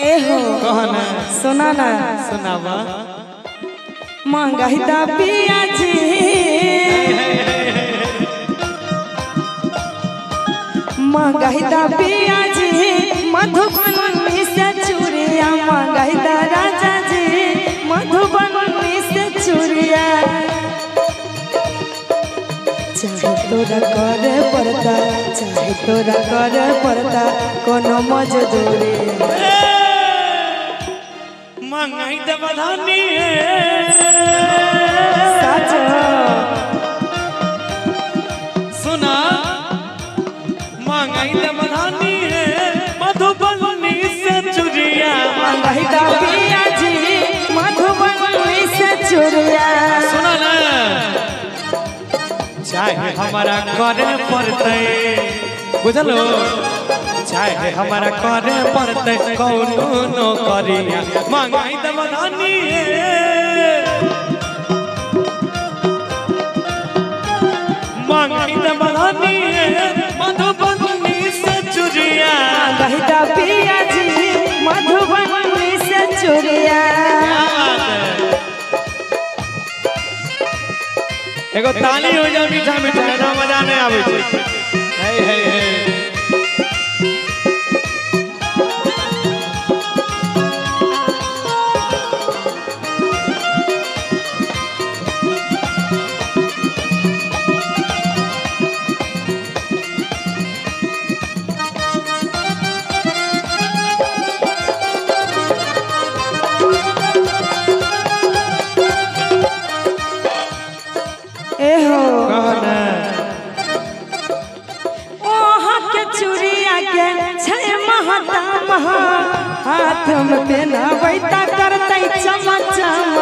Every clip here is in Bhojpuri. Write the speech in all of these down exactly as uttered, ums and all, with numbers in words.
ए हो कहना सुना ना सुनावा महंगाई दा पिया जी महंगाई दा पिया जी मधुबनी से चूड़िया महंगाई दा राजा जी मधुबनी से चूड़िया चाहे तोरा करे पड़ता चाहे तोरा करे पड़ता कोनो मजदूरी महंगाई दा बधानी साजो सुना महंगाई दा बधानी मधुबनी से चूड़िया महंगाई दा पिया जी मधुबनी से चूड़िया सुना ना चाहे हमारा करे पड़ते बुझलो चाहे हमारा करे पड़ते कौनो नो करिया महंगाई दा बधानी महंगाई दा बधानी मधुबनी से चूड़िया महंगाई दा पिया जी मधुबनी से चूड़िया एगो ताली हो जा मीठा मीठा ना मजा नहीं आवे छे हे हे हे ए हो कहना ओहा के चूड़िया के छै महता महा हाथ में पहनाबै ता करतै चमचम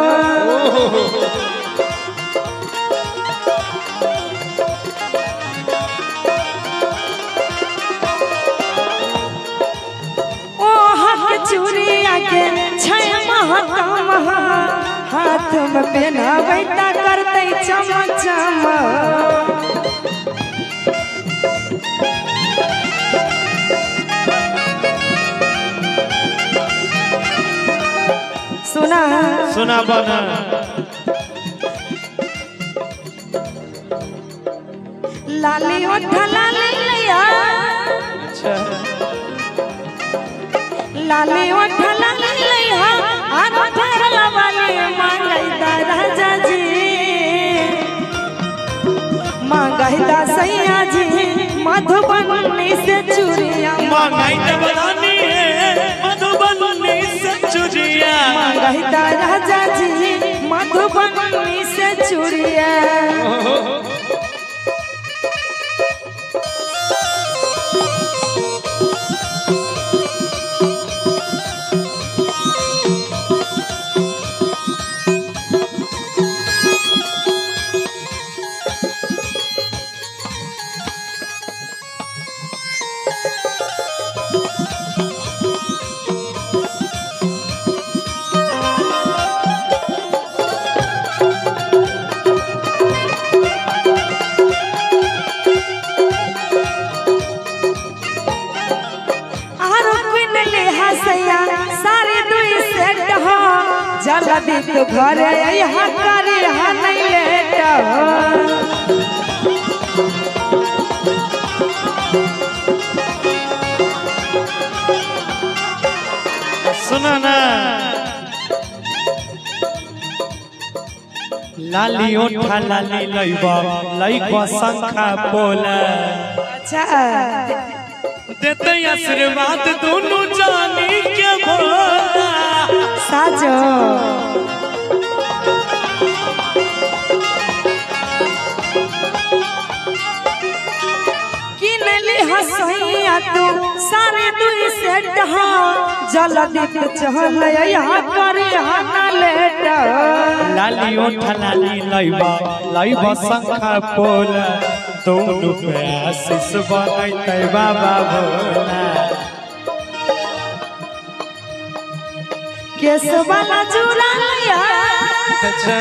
ओहा के चूड़िया के छै महता महा हाथ में पहनाबै ता करतै चमचम सुना सुना बना लाली ओठ लाली लिया अच्छा लाली ओठ लाली लिया आरो फेरला वाली महंगाई दा राजा जी महंगाई दा सैया जी मधुबनी से चूड़िया महंगाई दा बधानी मधुबनी से चूड़िया महंगाई दा राजा जी मधुबनी से चूड़िया सारी दुई सेट हो जल्दी तो घरे यहाँ करे यहाँ नहीं लेट सुना ना लाली ओठा लाली लइबा लइबा शंखा बोला अच्छा देते आशीर्वाद दोनों जानी के भोला साजो किनली हसैया तू सारे दुई सेट हो जल्दी तो चल यहाँ करे यहाँ ना लेट लाली ओठा लाली लइबा लइबा शंखा बोला दोनों पे आशीष बनैते बाबा भोला केस वाला चूड़ा लिया अच्छा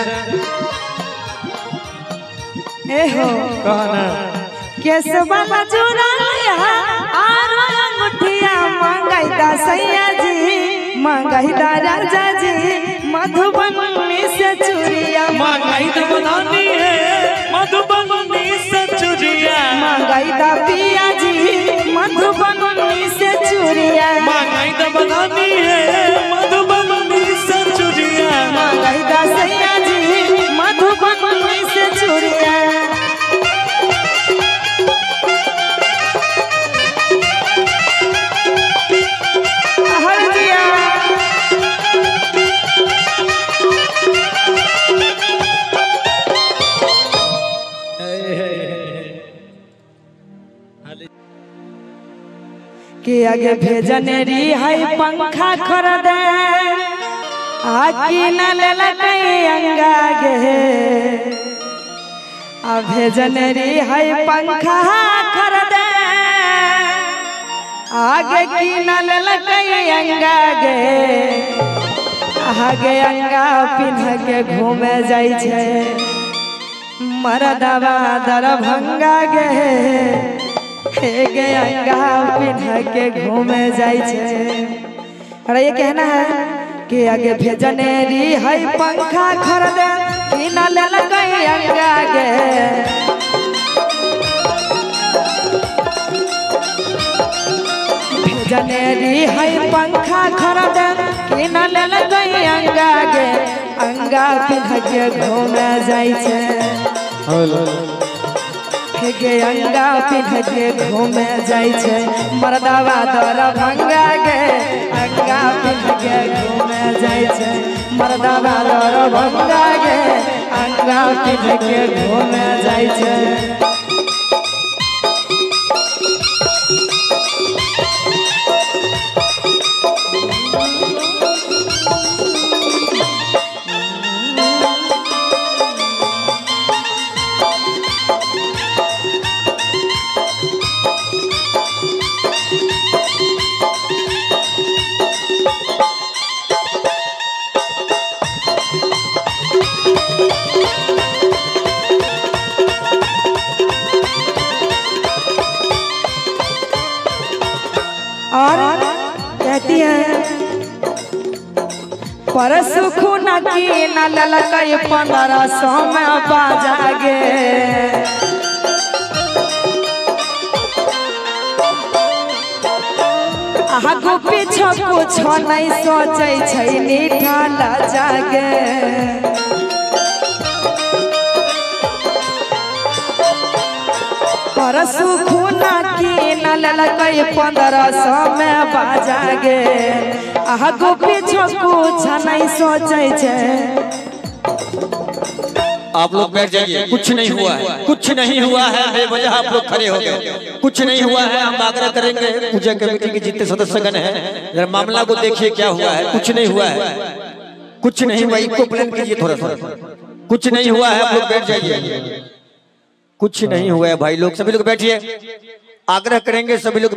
ए हो कहना केस वाला चूड़ा लिया आरो अंगूठिया मंगाई दा सैया जी मंगाई दा राजा जी मधुबनी से चूड़िया मंगाई दा बधानी है मधुबनी से चूड़िया मंगाई दा पिया जी मधुबनी से चूड़िया मंगाई दा बधानी है मधुबनी से चूड़िया मंगाई दा सैया जी मधुबनी से चूड़िया के आगे भेजने री है पंखा खरीदे आकी न ललकई अंगा गे आ भेजने री है पंखा खरीदे आगे की न ललकई अंगा गे आगे अंगा पिन्ह के घूमे जाई छे मरदवा दरभंगा गे हे गे अंगा पिन्ह के घूमे जाई छे। अरे ये कहना है कि आगे भेजने री है पंखा खरीदे कि न ललकई अंगा गे भेजने री है पंखा खरीदे कि न ललकई अंगा गे अंगा पिन्ह के घूमे जाई छे गे अंगा पिन्ह के घूमे जाई छे मरदवा दरभंगा गे अंगा पिन्ह के घूमे जाई छे मरदवा दरभंगा गे अंगा पिन्ह के घूमे जाई छे। और कहती है परसु खुना की न ललकई पंद्रह सौ में बाजा गे आगू पीछो कुछ नहीं सोचे छै नीठा लजा गे परसु खुना की न ललकई पंद्रह सौ में बाजा गे आगू पीछो कुछ नहीं सोचे छे। आप लोग बैठ जाइए, कुछ नहीं हुआ है, कुछ नहीं हुआ है, बेवजह आप लोग खड़े हो गए। कुछ नहीं हुआ है, हम आग्रह करेंगे पूजा कमेटी के जितने सदस्यगण हैं जरा मामला को देखिए क्या हुआ है। कुछ नहीं हुआ है, कुछ नहीं हुआ, इसको प्लान कीजिए थोड़ा सा। कुछ नहीं हुआ है, आप लोग बैठ जाइए। कुछ नहीं हुआ है भाई लोग, सभी लोग बैठिए, आग्रह करेंगे सभी लोग।